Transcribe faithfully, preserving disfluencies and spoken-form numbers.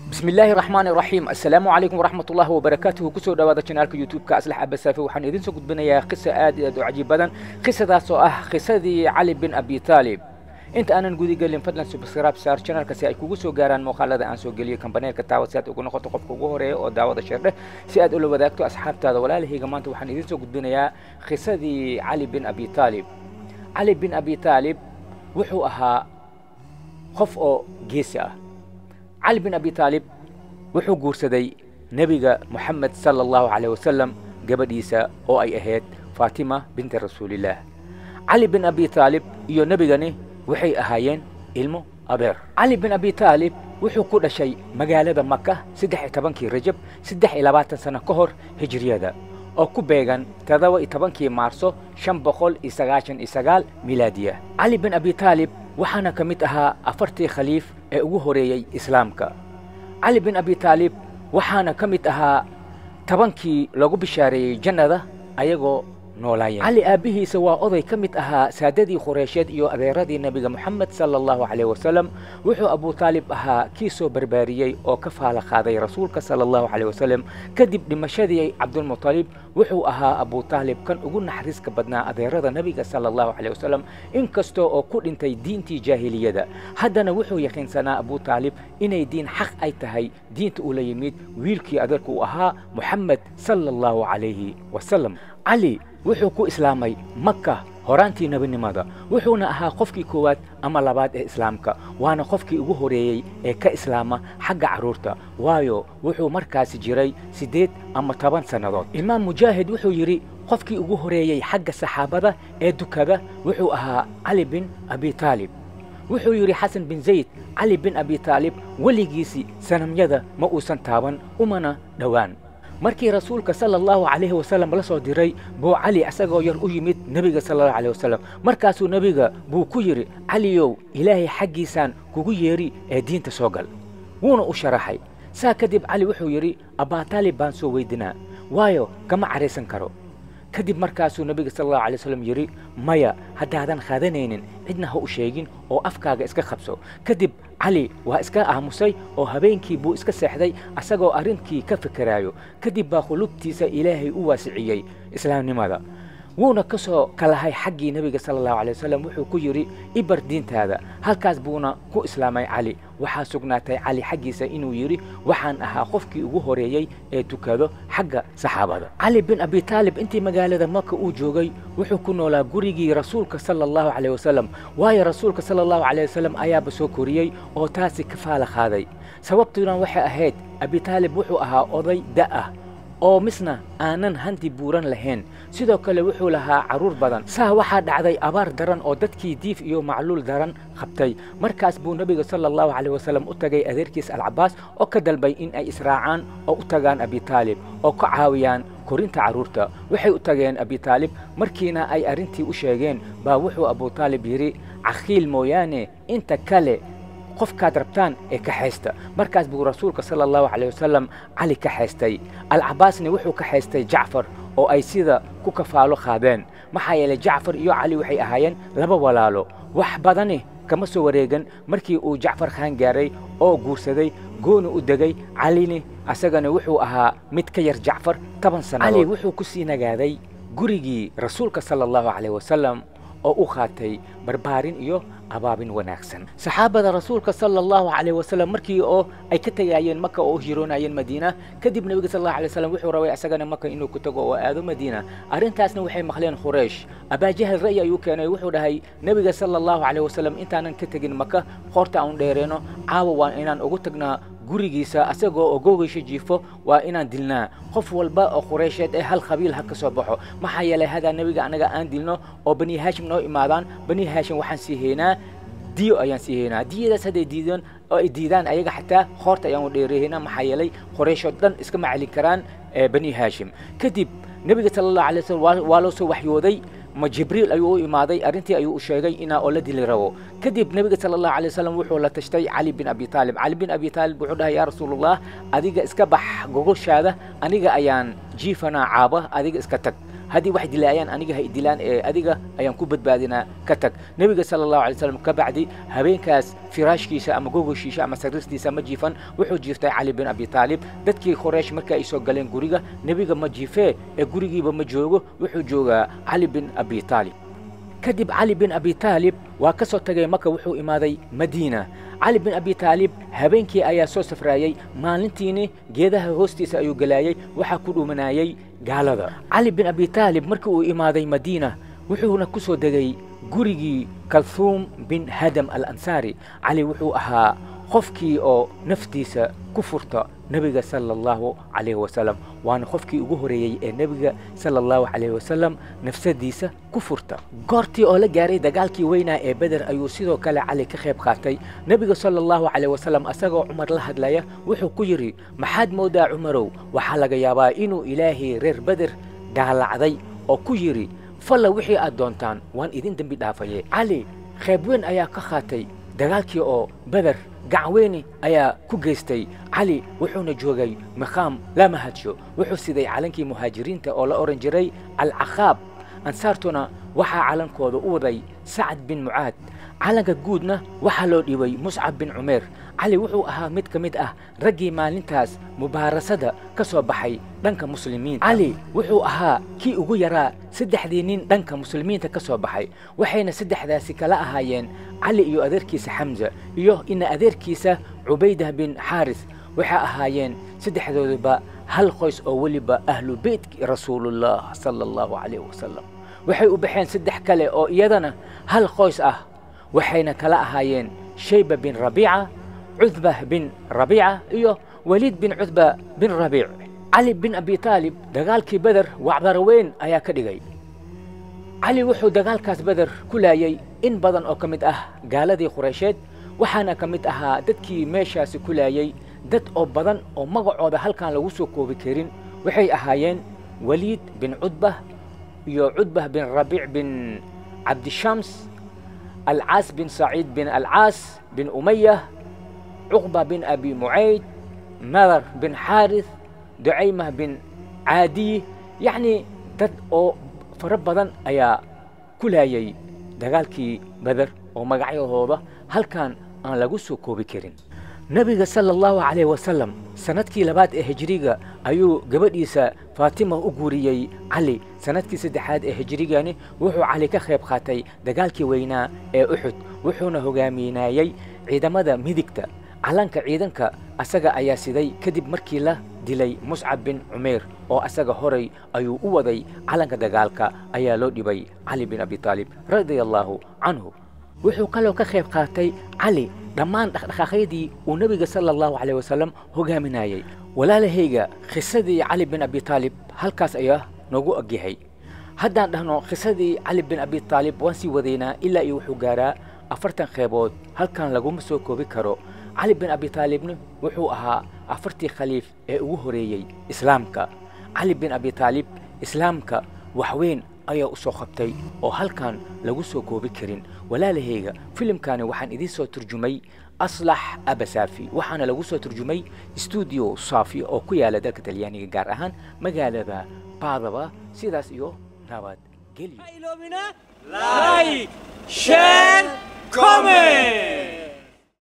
بسم الله الرحمن الرحيم. السلام عليكم ورحمة الله وبركاته. كسو دوادا channelka YouTube-ka Aslax Abasaafi waxaan idin soo gudbinayaa qiso aad iyo aad u cajiib badan. Qisadaas oo ah qisadii Cali bin Abi Talib. Inta aanan gudi galin fadlan subscribe saar channelka si ay kugu soo gaaraan muuqaalada aan soo geliyo kambaneelka taawad si aad ugu noqoto qofka ugu horeeya oo daawada sheerdhe si aad ula wadaagto asxaabtaada walaalahayga. Maanta waxaan idin soo gudbinayaa qisadii Cali bin Abi Talib. Cali bin Abi Talib wuxuu ahaa qof oo geesi ah. علي بن أبي طالب وحو قورسدي نبي محمد صلى الله عليه وسلم قبل إيسا أو أي أهيد فاطمة بنت رسول الله. علي بن أبي طالب يو نبي غني وحي أهايين إلمو أبير. علي بن أبي طالب وحو كل شيء مقالة مكة سدح تبنكي رجب سدح إلى بات سنة كهر هجرية دا أو كوبيغان تذوى تبنكي مارسو شنبخول إساقاشن إساقال ميلادية. علي بن أبي طالب وحنا كمتها أفرتي خليف أوهوري إسلامك. علي بن أبي طالب وحنا كمتها تبنكي لغو بشاري جنة أيغو نولاين. علي أبيه سوا أضي كمتها ساددي خريشيد إيو أبيردي نبي محمد صلى الله عليه وسلم وحو أبو طالب أها كيسو برباريي أو كفال خاضي رسولك صلى الله عليه وسلم كدب لمشادي عبد المطالب وحو أها أبو طالب كان أقول نحرسك بدنا أبيرد نبي صلى الله عليه وسلم إن كستو أو كل انتي دينتي جاهلية دا هدنا وحو يخين سنة أبو طالب إني دين حق أي تهي دين تقول يميد ويلكي أدركو أها محمد صلى الله عليه وسلم. علي wuxuu ku islaamay Makka horaantii nabinimada wuxuuna ahaa qofkii koowaad ama labaad ee islaamka waana qofkii ugu horeeyay ee ka islaama xagga caruurta waayo wuxuu markaas jiray sideed ama toban sanadood. Imaam Mujaahid wuxuu yiri qofkii ugu horeeyay xagga saxaabada ee dukada wuxuu ahaa Ali bin Abi Talib. wuxuu yiri Xasan bin Zayd Ali bin Abi Talib waligiisi sanamyada ma uusan taaban umana dhawaan. markii rasuulka sallallahu alayhi wasallam la soo diray buu Ali asagoo yar u yimid nabiga sallallahu alayhi wasallam markaasuu nabiga buu ku yiri Aliyow ilaahay xaqiisan kugu yeeri ee diinta soo gal wuuna u sharaxay. saa kadib Ali wuxuu yiri Aba Talib baan soo weydinaa waayo kama careysan karo. kadib markaasuu nabiga sallallahu alayhi wasallam yiri maya haddaadan qaadanaynin cidna ha u sheegin oo afkaaga iska qabso. kadib Ali waa iska aamusay oo habeenkii buu iska seexday asagoo arrinkii ka fikiraayo. kadib baa qulubtiisa ilaahay u waasiciyay islaamnimada wuuna ka soo kalahay xaggii nabiga sallallahu alayhi wasallam wuxuu ku yiri ibar diintaada. halkaas buuna ku islaamay Ali. waxaa sugnaatay Ali xaggiisa inuu yiri waxaan ahaa qofkii ugu horeeyay ee tukado xagga saxaabada. Ali bin Abi Talib intii magaalada Makka uu joogay wuxuu ku noolaa gurigii rasuulka sallallahu alayhi wasallam waayo rasuulka sallallahu alayhi wasallam ayaa soo koriyay oo taasi kafaala qaaday. sababtuna waxay ahayd Abi Talib wuxuu ahaa oday da' oo misna aanan hanti buuran lahayn sidoo kale wuxuu lahaa caruur badan. saa waxaa dhacday abaar daran oo dadkii diif iyo macluul daran qabtay. markaas buu nabiga sallallahu alayhi wasallam u tagay adeerkiis Al-Abbas oo ka dalbay in ay israacaan oo u tagaan Abi Talib oo ka caawiyaan korinta caruurta. waxay u tageen Abi Talib markiina ay arintii u sheegeen baa wuxuu Abu Talib yiri akhiil mooyaane inta kale qofkaad rabtaan ee ka haysta. markaas buu rasuulka sallallahu alayhi wasallam Ali ka haystay. Al-Abbasni wuxuu ka haystay Jacfar oo ay sida ku kafaalo qaadeen maxaa yeelay Jacfar iyo Ali waxay ahaayeen laba walaalo wax badani kama soo wareegan. markii uu Jacfar khaan gaaray oo guursaday gooni u degay Alini asagana wuxuu ahaa mid ka yar Jacfar toban sano. Ali wuxuu ku sii nagaaday gurigii rasuulka sallallahu alayhi wasallam oo u qaatay barbaarin iyo abaabin wanaagsan. saxaabada rasuulka sallallahu alayhi wasallam markii oo ay ka tagayeen Makka oo hiroonayeen Madiina kadib nabiga sallallahu alayhi wasallam wuxuu rabay asagana Makka inuu ku tago oo aado Madiina. arintaasna waxay maqleen Quraysh. Aba Jahl ra'yi ayuu keenay wuxuu dhahay nabiga sallallahu alayhi wasallam intaanan ka tagin Makka qoorta aan dheereeno caawa waan inaan ugu tagnaa gurigiisa asagoo ogoogaysha jiifo waa inaan dilnaa qof walba oo Quraysheed ee hal qabiil ha ka soo baxo maxaa yeelay hada nabiga anaga aan dilno oo Bani Hashim noo imaadaan Bani Hashim waxaan sii heynaa diyo ayaan sii heynaa diyadaas haday diidaan oo ay diidaan ayaga xataa qoorta ayaan u dheereeynaa maxaa yeelay Qurayshood dhan iska macalin karaan Bani Hashim. kadib nabiga sallallahu alayhi wasallam waa loo soo waxyooday ma Jibriil ayuu u imaaday arintii ayuu u sheegay inaa oo la dili rabo. kadib nabiga sallallahu alayhi wasallam wuxuu la tashtay Ali bin Abi Talib. Ali bin Abi Talib wuxuu dhahay yaa rasuulullah adiga iska bax gogoshaada aniga ayaan jiifana caaba adiga iska tag. هذه واحد دلايان أنيجا هي دلان أديجا أيام كوبت بعدنا كتك نبي صلى الله عليه وسلم كبعدي هبين كاس فراش كيسة أما جوجو شيشة أما سرس ديسة مجيفن وحو جيفتي علي بن أبي طالب دتكي خريش مركا يسوق قالين جوريجا نبي مجيفه جوريجي بمجوجو وحو جوجا علي بن أبي طالب كدب علي بن أبي طالب وكسر تجي مكة وحو إمادي مدينة علي بن أبي طالب هبينكي أيا سو سفرايي مالنتيني جيدها هوستيسا أيو قلايي وحا كلو منايي قالدا علي بن أبي طالب مركو إمادي مدينة وحو نكسو دجي قريجي كلثوم بن هدم الأنصاري علي وحو أها خفكي أو نفتيسا كفرتا نبي صلى الله عليه وسلم وأنا خفكي أجهري النبي صلى الله عليه وسلم نفس ديسة كفرتا قرتي أولا جاري دجالكي وينا بدر أيو سيدو كلا علي كخيب خاتي نبي صلى الله عليه وسلم أساقو عمر لحد لايا وحو كجري محاد مودا عمرو وحلق يابا إنو إلهي رير بدر دال عضي أو كجري فلا وحي أدونتان وان إذن دنبي دافايي علي خيبوين أيا كخاتي دجالكي أو بدر قعويني أيا كوجيستي علي وحونا جوجي مخام لا مهاتشو وحو سيدي علنكي مهاجرين تا أولا أورنجري العخاب أنصارتنا وحا علن كودو أوضي سعد بن معاذ علنك جودنا وحا لو ديوي مصعب بن عمير علي وحو أها مد كمد أه رجي مالنتاس مبارسة كسو بحي دنك مسلمين علي وحو أها كي أغو يرى سدح دينين دنك مسلمين تكسو بحي وحين سدح داسي كلا أهايين علي إيو أذير كيس حمزة إيو إن أذير كيس عبيدة بن حارث وحا أهايين سدح ذوذبا هل خويس أولي با أهل بيت رسول الله صلى الله عليه وسلم وحي أبحين سدح كلا أو إيادنا هل خويس أه وحين كلا أهايين شيبة بن ربيعة عذبة بن ربيعة إيو وليد بن عذبة بن ربيع علي بن أبي طالب دقالكي بدر وعبروين أيا كدقاي علي وحو دقالكاس بدر كلايي إن بدن أو كمد أه قالدي قريشيد وحانا كمد أها ددكي ميشاسي كلايي دد أو بدن أو مقعودة هل كان لو سوكو بكيرين وحي أهايين وليد بن عذبة إيو عذبة بن ربيع بن عبد الشمس العاس بن سعيد بن العاس بن أمية عقبة بن أبي معيد مذر بن حارث دعيمة بن عادي يعني دد أو فربضا أيا كلايي دقالكي بدر ومقعيو هوضة هل كان أن لقسو كوبي كيرين نبي صلى الله عليه وسلم سندكي لباد هجريغا أيو قبديسا فاطمة أقوريي علي سندكي سدحاد هجريغاني وحو علي كخيب خاتي دقالكي وينا أحد وحونا هقامينايي عيدمدا ميدكتا علانك عيدنك أساقا أيا سيدي كدب مركي له ديلي مصعب بن عمير أو أساقا هوري أيو أوضي علانك دقالك أيا لو ديبي علي بن أبي طالب رضي الله عنه وحو قالو كخيب خاتي علي دمان دخاخيدي ونبي صلى الله عليه وسلم هقامينايي ولا لهيغا خسدي علي بن أبي طالب هالكاس أياه نوغو أجيهي هدان دهنو خسدي علي بن أبي طالب وانسي وذينا إلا يوحو قارا أفرتن خيبود هل كان لغو مسوكو بكرو علي بن أبي طالب وحو أها أفرتي خليف أوهريي إسلامك علي بن أبي طالب إسلامك وحوين أيا أسو خبتي أو هل كان لغو سوكو بكرين ولا لهيغا فيلم كان وحان إذي سو ترجمي أصلح أبا سافي وحانا لغو سو ترجمي استوديو صافي أو كيالا دالك تلياني قار أهان مقالة با بعضبا سيداس إيو ناباد قليو لايك شير كومنت